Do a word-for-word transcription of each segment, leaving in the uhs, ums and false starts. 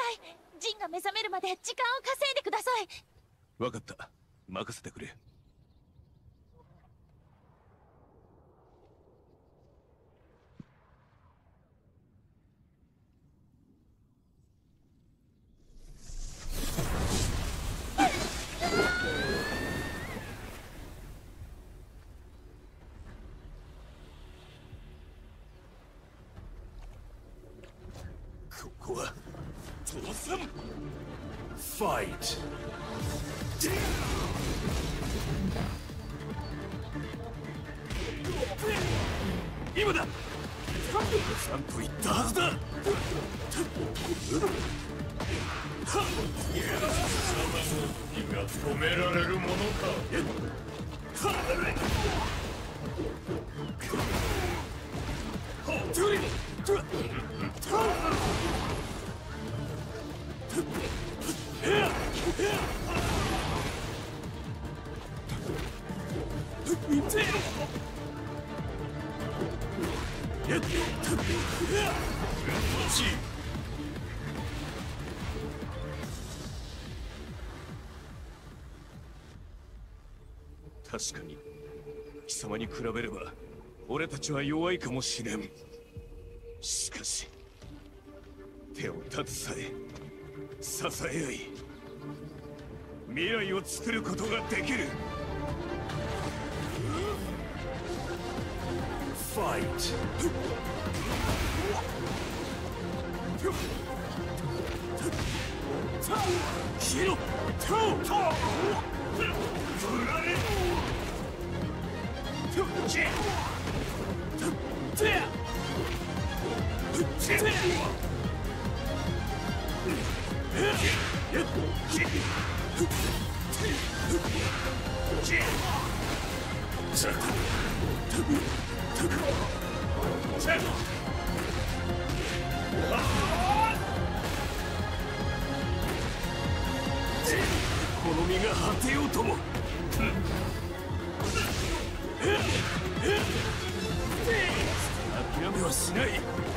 い。ジンが目覚めるまで時間を稼いでください。 分かった。任せてくれ。ここは父さん。ファイト。今だ。ちゃんと言ったはずだ。 今止められるものか。 確かに貴様に比べれば俺たちは弱いかもしれん。しかし手を携え支え合い未来を作ることができる。ファイト。キロこの身が果てようとも諦めはしない。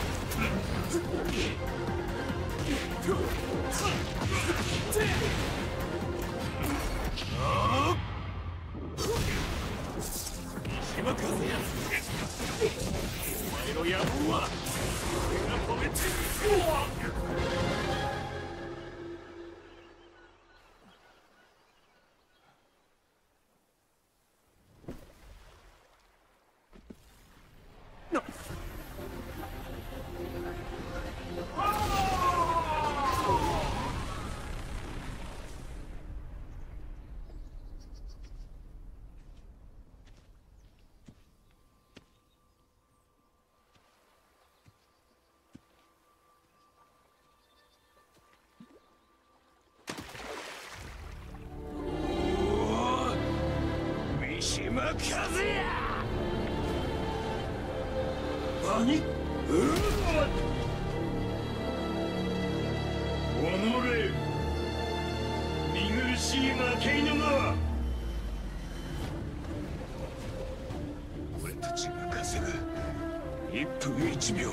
今和也、お前の野望は俺が止めてMishima Kazuya。何？おのれ、見苦しい負け犬が。俺たちが稼ぐ一分一秒が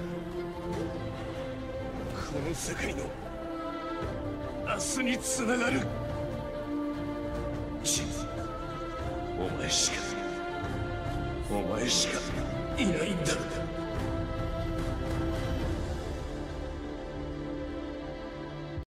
この世界の明日につながる。お前しかお前しかいないんだ。